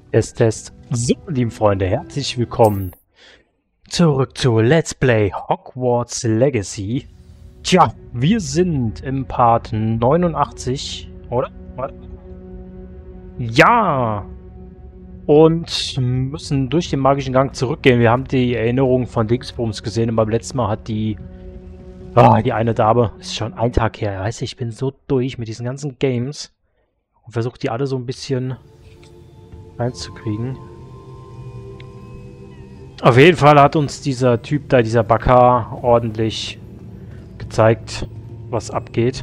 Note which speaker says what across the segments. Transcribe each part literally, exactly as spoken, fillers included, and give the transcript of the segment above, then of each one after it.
Speaker 1: Test, Test. So, lieben Freunde, herzlich willkommen zurück zu Let's Play Hogwarts Legacy. Tja, wir sind im Part neunundachtzig, oder? Ja! Und müssen durch den magischen Gang zurückgehen. Wir haben die Erinnerung von Dingsbums gesehen und beim letzten Mal hat die... Ah, die eine Dame, ist schon ein Tag her, weißt du, ich bin so durch mit diesen ganzen Games und versuche die alle so ein bisschen reinzukriegen. Auf jeden Fall hat uns dieser Typ da, dieser Bakar, ordentlich gezeigt, was abgeht.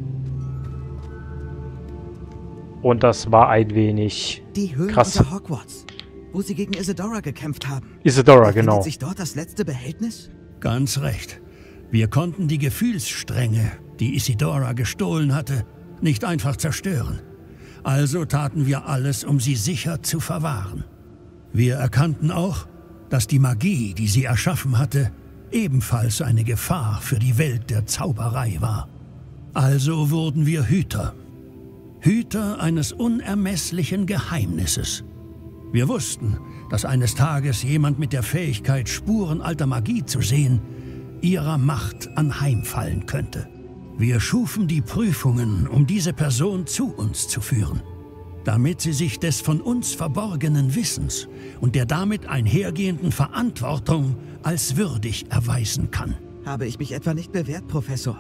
Speaker 1: Und das war ein wenig
Speaker 2: Die Höhle
Speaker 1: krass.
Speaker 2: unter Hogwarts, wo sie gegen Isidora gekämpft haben.
Speaker 1: Isidora,
Speaker 2: Befindet
Speaker 1: genau.
Speaker 2: sich dort das letzte Behältnis?
Speaker 3: Ganz recht. Wir konnten die Gefühlsstränge, die Isidora gestohlen hatte, nicht einfach zerstören. Also taten wir alles, um sie sicher zu verwahren. Wir erkannten auch, dass die Magie, die sie erschaffen hatte, ebenfalls eine Gefahr für die Welt der Zauberei war. Also wurden wir Hüter. Hüter eines unermesslichen Geheimnisses. Wir wussten, dass eines Tages jemand mit der Fähigkeit, Spuren alter Magie zu sehen, ihrer Macht anheimfallen könnte. Wir schufen die Prüfungen, um diese Person zu uns zu führen, damit sie sich des von uns verborgenen Wissens und der damit einhergehenden Verantwortung als würdig erweisen kann.
Speaker 2: Habe ich mich etwa nicht bewährt, Professor?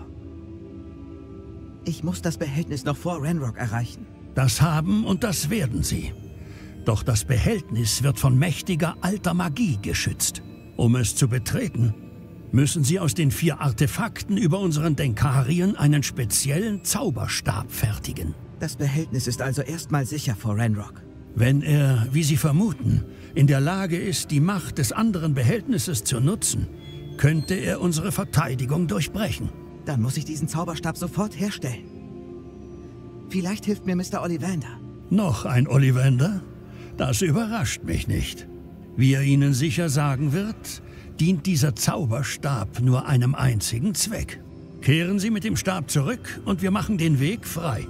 Speaker 2: Ich muss das Behältnis noch vor Ranrock erreichen.
Speaker 3: Das haben und das werden sie. Doch das Behältnis wird von mächtiger alter Magie geschützt. Um es zu betreten, müssen sie aus den vier Artefakten über unseren Denkarien einen speziellen Zauberstab fertigen.
Speaker 2: Das Behältnis ist also erstmal sicher vor Ranrock.
Speaker 3: Wenn er, wie Sie vermuten, in der Lage ist, die Macht des anderen Behältnisses zu nutzen, könnte er unsere Verteidigung durchbrechen.
Speaker 2: Dann muss ich diesen Zauberstab sofort herstellen. Vielleicht hilft mir Mister Ollivander.
Speaker 3: Noch ein Ollivander? Das überrascht mich nicht. Wie er Ihnen sicher sagen wird, dient dieser Zauberstab nur einem einzigen Zweck. Kehren Sie mit dem Stab zurück und wir machen den Weg frei.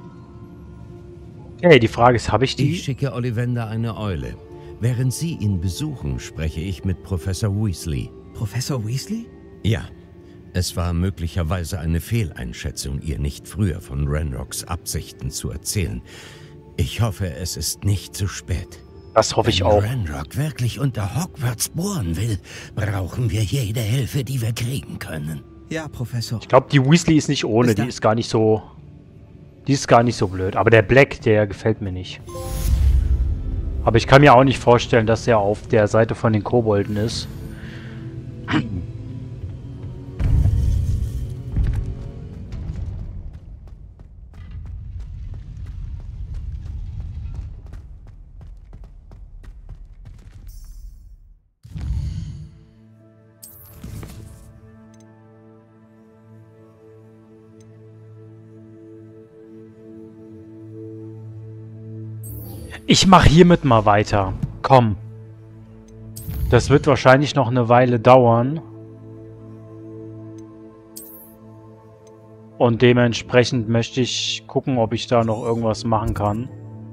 Speaker 1: Okay, die Frage ist, habe ich die?
Speaker 4: Ich schicke Ollivander eine Eule. Während Sie ihn besuchen, spreche ich mit Professor Weasley.
Speaker 2: Professor Weasley?
Speaker 4: Ja, es war möglicherweise eine Fehleinschätzung, ihr nicht früher von Ranrocks Absichten zu erzählen. Ich hoffe, es ist nicht zu spät.
Speaker 1: Das hoffe ich auch.
Speaker 4: Wenn Ranrock wirklich unter Hogwarts bohren will, brauchen wir jede Hilfe, die wir kriegen können.
Speaker 2: Ja, Professor.
Speaker 1: Ich glaube, die Weasley ist nicht ohne, die ist gar nicht so... Die ist gar nicht so blöd. Aber der Black, der gefällt mir nicht. Aber ich kann mir auch nicht vorstellen, dass er auf der Seite von den Kobolden ist. Ich mache hiermit mal weiter. Komm. Das wird wahrscheinlich noch eine Weile dauern. Und dementsprechend möchte ich gucken, ob ich da noch irgendwas machen kann.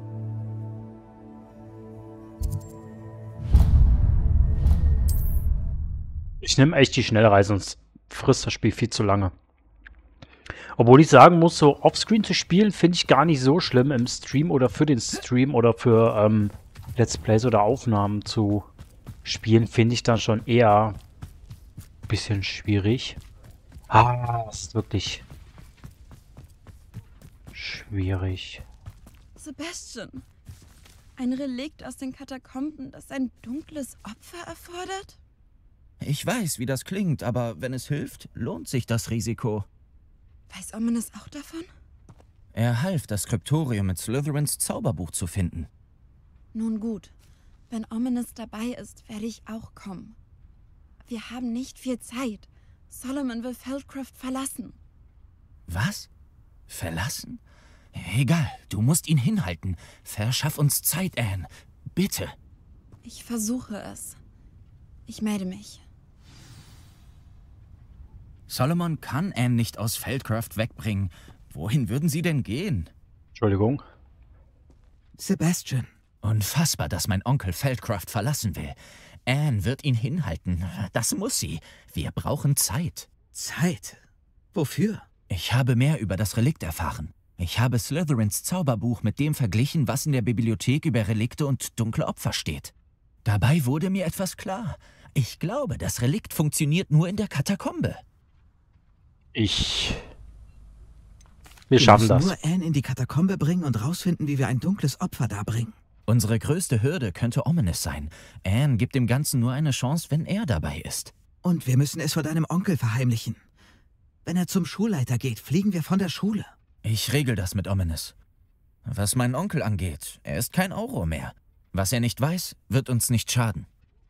Speaker 1: Ich nehme echt die Schnellreise, sonst frisst das Spiel viel zu lange. Obwohl ich sagen muss, so offscreen zu spielen, finde ich gar nicht so schlimm im Stream oder für den Stream oder für ähm, Let's Plays oder Aufnahmen zu spielen, finde ich dann schon eher ein bisschen schwierig. Ah, das ist wirklich schwierig.
Speaker 5: Sebastian, ein Relikt aus den Katakomben, das ein dunkles Opfer erfordert?
Speaker 2: Ich weiß, wie das klingt, aber wenn es hilft, lohnt sich das Risiko.
Speaker 5: Weiß Ominous auch davon?
Speaker 2: Er half, das Skriptorium mit Slytherins Zauberbuch zu finden.
Speaker 5: Nun gut, wenn Ominous dabei ist, werde ich auch kommen. Wir haben nicht viel Zeit. Solomon will Feldcroft verlassen.
Speaker 2: Was? Verlassen? Egal, du musst ihn hinhalten. Verschaff uns Zeit, Anne. Bitte.
Speaker 5: Ich versuche es. Ich melde mich.
Speaker 2: Solomon kann Anne nicht aus Feldcroft wegbringen. Wohin würden sie denn gehen?
Speaker 1: Entschuldigung.
Speaker 2: Sebastian. Unfassbar, dass mein Onkel Feldcroft verlassen will. Anne wird ihn hinhalten. Das muss sie. Wir brauchen Zeit.
Speaker 6: Zeit? Wofür?
Speaker 2: Ich habe mehr über das Relikt erfahren. Ich habe Slytherins Zauberbuch mit dem verglichen, was in der Bibliothek über Relikte und dunkle Opfer steht. Dabei wurde mir etwas klar. Ich glaube, das Relikt funktioniert nur in der Katakombe.
Speaker 1: Ich... Wir schaffen das.
Speaker 6: Wir müssen nur Anne in die Katakombe bringen und rausfinden, wie wir ein dunkles Opfer darbringen.
Speaker 2: Unsere größte Hürde könnte Ominous sein. Anne gibt dem Ganzen nur eine Chance, wenn er dabei ist.
Speaker 6: Und wir müssen es vor deinem Onkel verheimlichen. Wenn er zum Schulleiter geht, fliegen wir von der Schule.
Speaker 2: Ich regel das mit Ominous. Was meinen Onkel angeht, er ist kein Auror mehr. Was er nicht weiß, wird uns nicht schaden.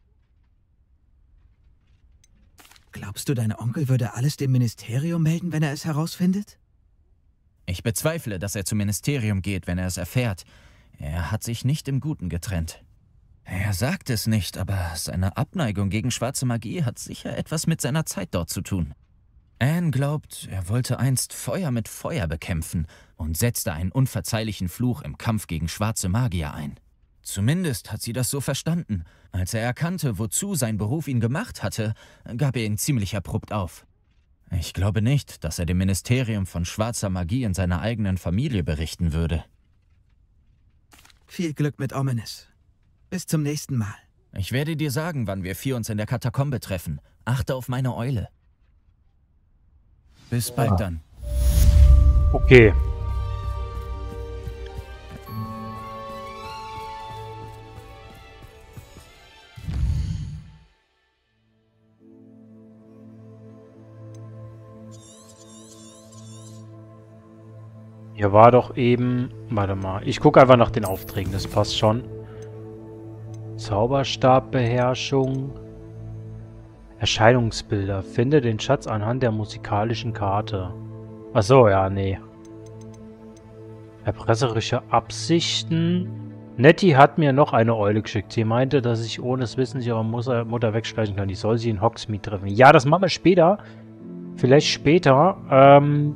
Speaker 6: Glaubst du, dein Onkel würde alles dem Ministerium melden, wenn er es herausfindet?
Speaker 2: Ich bezweifle, dass er zum Ministerium geht, wenn er es erfährt. Er hat sich nicht im Guten getrennt. Er sagt es nicht, aber seine Abneigung gegen schwarze Magie hat sicher etwas mit seiner Zeit dort zu tun. Anne glaubt, er wollte einst Feuer mit Feuer bekämpfen und setzte einen unverzeihlichen Fluch im Kampf gegen schwarze Magier ein. Zumindest hat sie das so verstanden. Als er erkannte, wozu sein Beruf ihn gemacht hatte, gab er ihn ziemlich abrupt auf. Ich glaube nicht, dass er dem Ministerium von schwarzer Magie in seiner eigenen Familie berichten würde.
Speaker 6: Viel Glück mit Ominous. Bis zum nächsten Mal.
Speaker 2: Ich werde dir sagen, wann wir vier uns in der Katakombe treffen. Achte auf meine Eule. Bis bald
Speaker 1: Ah.
Speaker 2: dann.
Speaker 1: Okay. Hier war doch eben... Warte mal. Ich gucke einfach nach den Aufträgen. Das passt schon. Zauberstabbeherrschung. Erscheinungsbilder. Finde den Schatz anhand der musikalischen Karte. Ach so, ja, nee. Erpresserische Absichten. Nettie hat mir noch eine Eule geschickt. Sie meinte, dass ich ohne das Wissen ihrer Mutter, Mutter wegschleichen kann. Ich soll sie in Hogsmeade treffen. Ja, das machen wir später. Vielleicht später. Ähm...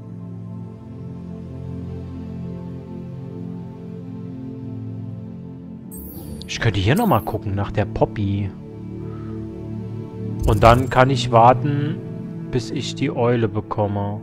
Speaker 1: Ich könnte hier nochmal gucken nach der Poppy. Und dann kann ich warten, bis ich die Eule bekomme.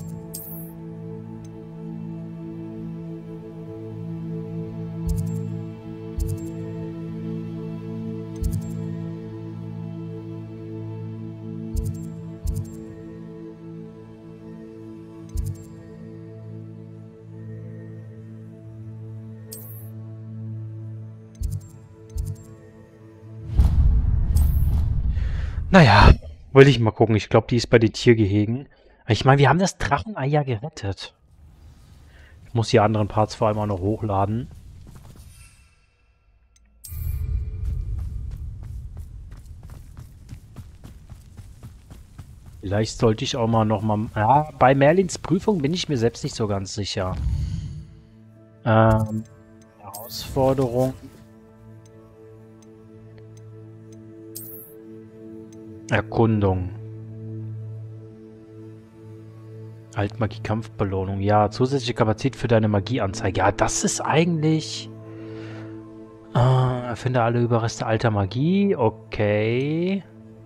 Speaker 1: Naja, will ich mal gucken. Ich glaube, die ist bei den Tiergehegen. Ich meine, wir haben das Drachenei ja gerettet. Ich muss die anderen Parts vor allem auch noch hochladen. Vielleicht sollte ich auch mal noch mal... Ja, bei Merlins Prüfung bin ich mir selbst nicht so ganz sicher. Ähm, Herausforderung... Erkundung. Altmagie-Kampfbelohnung. Ja, zusätzliche Kapazität für deine Magieanzeige. Ja, das ist eigentlich... Äh, erfinde alle Überreste alter Magie. Okay.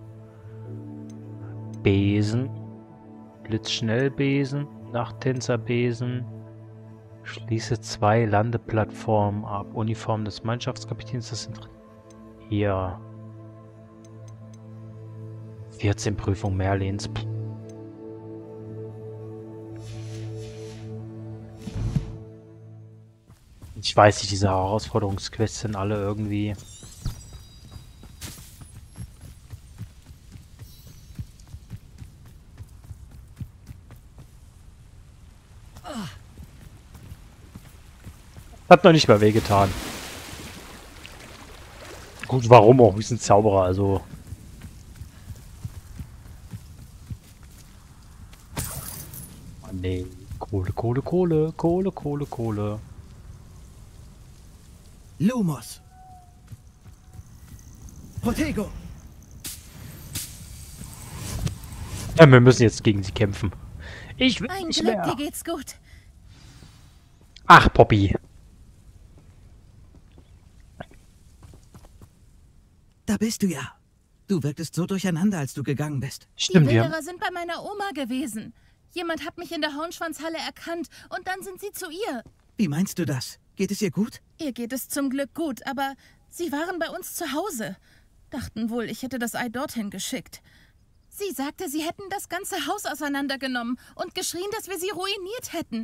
Speaker 1: Besen. Blitzschnellbesen. Nachttänzerbesen. Schließe zwei Landeplattformen ab. Uniform des Mannschaftskapitäns. Das sind... Hier. vierzehn Prüfung Merlins. Pff. Ich weiß nicht, diese Herausforderungsquests sind alle irgendwie... Hat noch nicht mal wehgetan. Gut, warum auch? Wir sind Zauberer, also... Nee. Kohle, Kohle, Kohle, Kohle, Kohle, Kohle.
Speaker 6: Lumos. Protego.
Speaker 1: Ja, wir müssen jetzt gegen sie kämpfen. Ich will
Speaker 7: Ein
Speaker 1: nicht
Speaker 7: Glück,
Speaker 1: mehr.
Speaker 7: dir geht's gut.
Speaker 1: Ach, Poppy.
Speaker 6: Da bist du ja. Du wirktest so durcheinander, als du gegangen bist.
Speaker 1: Stimmt,
Speaker 7: Die
Speaker 1: ja.
Speaker 7: Wilderer sind bei meiner Oma gewesen. Jemand hat mich in der Hornschwanzhalle erkannt und dann sind sie zu ihr.
Speaker 6: Wie meinst du das? Geht es ihr gut?
Speaker 7: Ihr geht es zum Glück gut, aber sie waren bei uns zu Hause. Dachten wohl, ich hätte das Ei dorthin geschickt. Sie sagte, sie hätten das ganze Haus auseinandergenommen und geschrien, dass wir sie ruiniert hätten.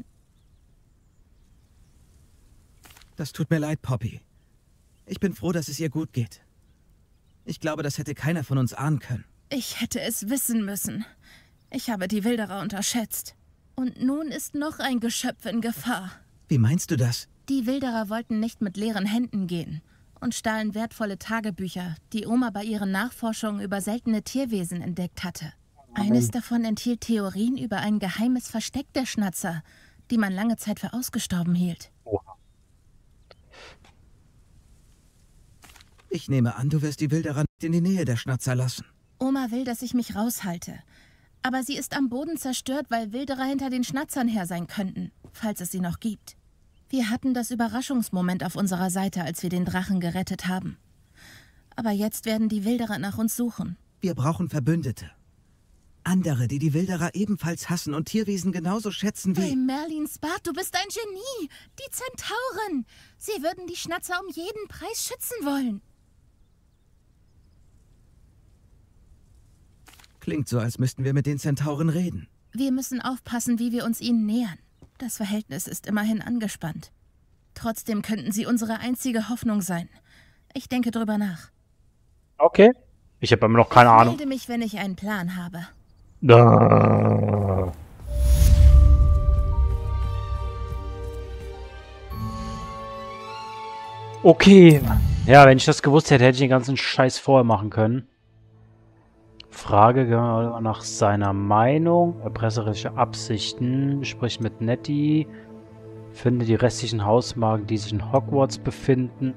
Speaker 6: Das tut mir leid, Poppy. Ich bin froh, dass es ihr gut geht. Ich glaube, das hätte keiner von uns ahnen können.
Speaker 7: Ich hätte es wissen müssen. Ich habe die Wilderer unterschätzt. Und nun ist noch ein Geschöpf in Gefahr.
Speaker 6: Wie meinst du das?
Speaker 7: Die Wilderer wollten nicht mit leeren Händen gehen und stahlen wertvolle Tagebücher, die Oma bei ihren Nachforschungen über seltene Tierwesen entdeckt hatte. Eines davon enthielt Theorien über ein geheimes Versteck der Schnatzer, die man lange Zeit für ausgestorben hielt.
Speaker 6: Ich nehme an, du wirst die Wilderer nicht in die Nähe der Schnatzer lassen.
Speaker 7: Oma will, dass ich mich raushalte. Aber sie ist am Boden zerstört, weil Wilderer hinter den Schnatzern her sein könnten, falls es sie noch gibt. Wir hatten das Überraschungsmoment auf unserer Seite, als wir den Drachen gerettet haben. Aber jetzt werden die Wilderer nach uns suchen.
Speaker 6: Wir brauchen Verbündete. Andere, die die Wilderer ebenfalls hassen und Tierwesen genauso schätzen wie...
Speaker 7: Hey, Merlins Bart, du bist ein Genie! Die Zentauren! Sie würden die Schnatzer um jeden Preis schützen wollen.
Speaker 6: Klingt so, als müssten wir mit den Zentauren reden.
Speaker 7: Wir müssen aufpassen, wie wir uns ihnen nähern. Das Verhältnis ist immerhin angespannt. Trotzdem könnten sie unsere einzige Hoffnung sein. Ich denke drüber nach.
Speaker 1: Okay. Ich habe immer noch keine
Speaker 7: Ich
Speaker 1: Ahnung.
Speaker 7: melde mich, wenn ich einen Plan habe.
Speaker 1: Da. Okay. Ja, wenn ich das gewusst hätte, hätte ich den ganzen Scheiß vorher machen können. Frage nach seiner Meinung. Erpresserische Absichten. Spricht mit Nettie. Finde die restlichen Hausmagen, die sich in Hogwarts befinden.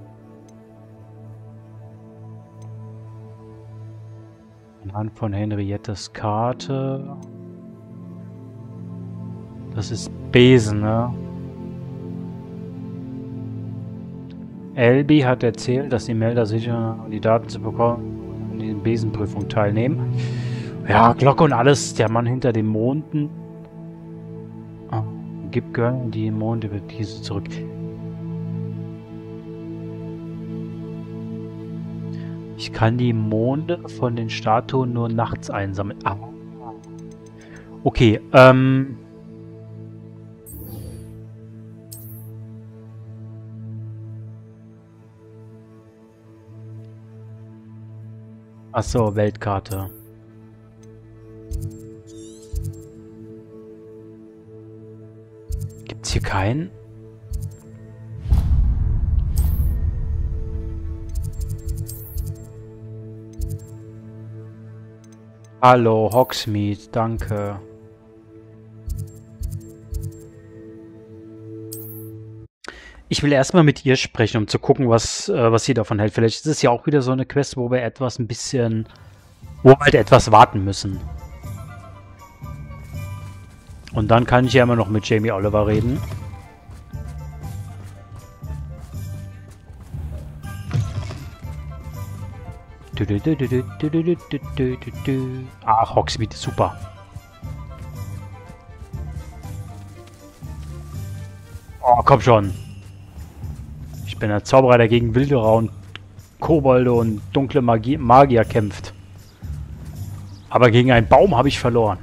Speaker 1: Anhand von Henriettes Karte. Das ist Besen, ne? Elby hat erzählt, dass die Melder sicher, um die Daten zu bekommen, an der Besenprüfung teilnehmen. Ja, Glocke und alles. Der Mann hinter den Monden. Ah, gib Girl die Monde wird diese zurück. Ich kann die Monde von den Statuen nur nachts einsammeln. Ah. Okay, ähm... Achso, Weltkarte. Gibt's hier keinen? Hallo, Hogsmeade, danke. Ich will erstmal mit ihr sprechen, um zu gucken, was, äh, was sie davon hält. Vielleicht ist es ja auch wieder so eine Quest, wo wir etwas ein bisschen... wo wir halt etwas warten müssen. Und dann kann ich ja immer noch mit Jamie Oliver reden. Ach, Hogsmeade ist super. Oh, komm schon. Ich bin ein Zauberer, der gegen Wilderer und Kobolde und dunkle Magie Magier kämpft. Aber gegen einen Baum habe ich verloren.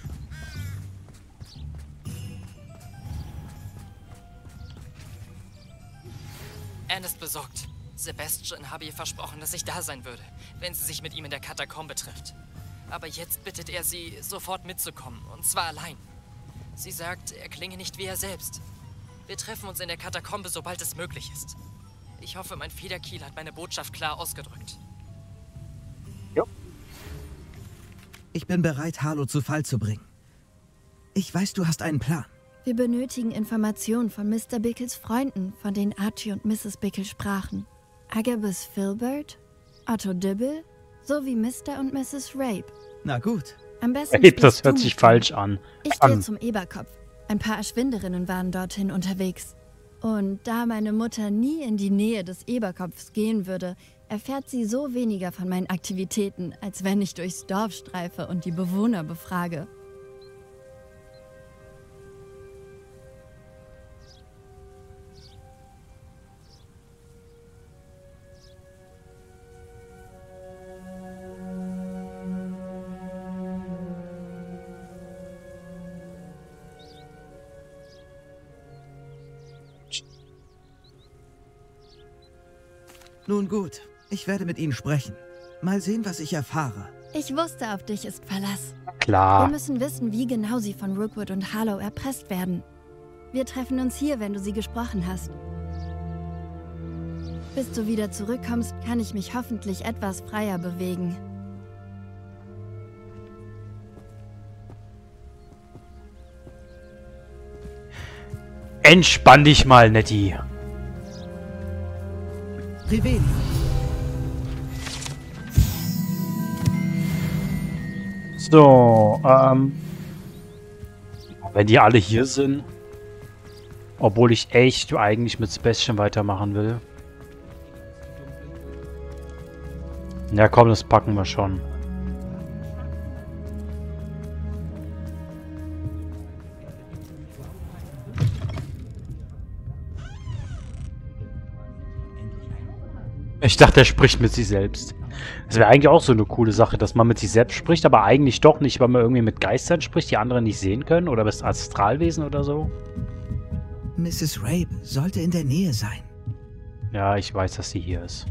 Speaker 8: Anne ist besorgt. Sebastian habe ihr versprochen, dass ich da sein würde, wenn sie sich mit ihm in der Katakombe trifft. Aber jetzt bittet er sie, sofort mitzukommen, und zwar allein. Sie sagt, er klinge nicht wie er selbst. Wir treffen uns in der Katakombe, sobald es möglich ist. Ich hoffe, mein Federkiel hat meine Botschaft klar ausgedrückt.
Speaker 1: Ja.
Speaker 6: Ich bin bereit, Harlow zu Fall zu bringen. Ich weiß, du hast einen Plan.
Speaker 5: Wir benötigen Informationen von Mister Bickles Freunden, von denen Archie und Misses Bickle sprachen. Agabus Filbert, Otto Dibble, sowie Mister und Misses Rape.
Speaker 6: Na gut.
Speaker 5: Am besten
Speaker 1: Hey, das
Speaker 5: sprichst
Speaker 1: hört
Speaker 5: du
Speaker 1: sich
Speaker 5: mit
Speaker 1: falsch
Speaker 5: ihnen.
Speaker 1: an.
Speaker 5: Ich gehe
Speaker 1: Ähm.
Speaker 5: zum Eberkopf. Ein paar Erschwinderinnen waren dorthin unterwegs. Und da meine Mutter nie in die Nähe des Eberkopfs gehen würde, erfährt sie so weniger von meinen Aktivitäten, als wenn ich durchs Dorf streife und die Bewohner befrage.
Speaker 6: Nun gut, ich werde mit Ihnen sprechen. Mal sehen, was ich erfahre.
Speaker 5: Ich wusste, auf dich ist Verlass.
Speaker 1: Klar.
Speaker 5: Wir müssen wissen, wie genau sie von Rookwood und Harlow erpresst werden. Wir treffen uns hier, wenn du sie gesprochen hast. Bis du wieder zurückkommst, kann ich mich hoffentlich etwas freier bewegen.
Speaker 1: Entspann dich mal, Nettie.
Speaker 6: Riveli.
Speaker 1: So, ähm... wenn die alle hier sind... Obwohl ich echt eigentlich mit Sebastian weitermachen will. Ja komm, das packen wir schon. Ich dachte, er spricht mit sich selbst. Das wäre eigentlich auch so eine coole Sache, dass man mit sich selbst spricht, aber eigentlich doch nicht, weil man irgendwie mit Geistern spricht, die anderen nicht sehen können oder mit Astralwesen oder so.
Speaker 6: Misses Rape sollte in der Nähe sein.
Speaker 1: Ja, ich weiß, dass sie hier ist.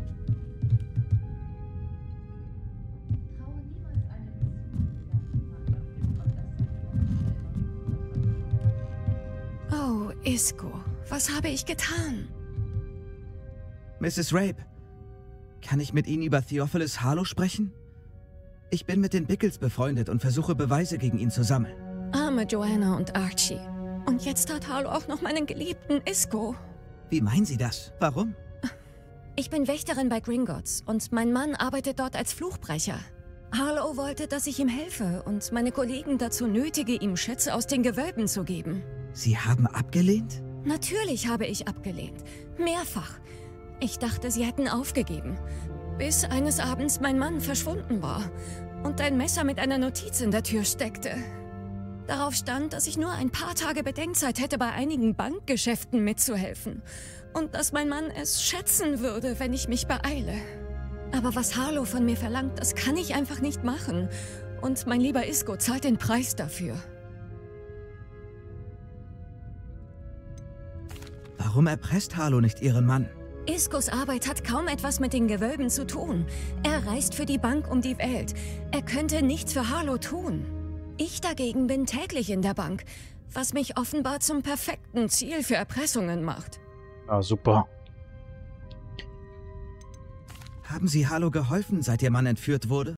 Speaker 9: Oh, Isco, was habe ich getan?
Speaker 6: Misses Rape, kann ich mit Ihnen über Theophilus Harlow sprechen? Ich bin mit den Bickles befreundet und versuche Beweise gegen ihn zu sammeln.
Speaker 9: Arme Joanna und Archie. Und jetzt hat Harlow auch noch meinen geliebten Isco.
Speaker 6: Wie meinen Sie das? Warum?
Speaker 9: Ich bin Wächterin bei Gringotts und mein Mann arbeitet dort als Fluchbrecher. Harlow wollte, dass ich ihm helfe und meine Kollegen dazu nötige, ihm Schätze aus den Gewölben zu geben.
Speaker 6: Sie haben abgelehnt?
Speaker 9: Natürlich habe ich abgelehnt. Mehrfach. Ich dachte, sie hätten aufgegeben. Bis eines Abends mein Mann verschwunden war und ein Messer mit einer Notiz in der Tür steckte. Darauf stand, dass ich nur ein paar Tage Bedenkzeit hätte, bei einigen Bankgeschäften mitzuhelfen. Und dass mein Mann es schätzen würde, wenn ich mich beeile. Aber was Harlow von mir verlangt, das kann ich einfach nicht machen. Und mein lieber Isco zahlt den Preis dafür.
Speaker 6: Warum erpresst Harlow nicht Ihren Mann?
Speaker 9: Iscos Arbeit hat kaum etwas mit den Gewölben zu tun. Er reist für die Bank um die Welt. Er könnte nichts für Harlow tun. Ich dagegen bin täglich in der Bank, was mich offenbar zum perfekten Ziel für Erpressungen macht.
Speaker 1: Ah, super.
Speaker 6: Haben Sie Harlow geholfen, seit Ihr Mann entführt wurde?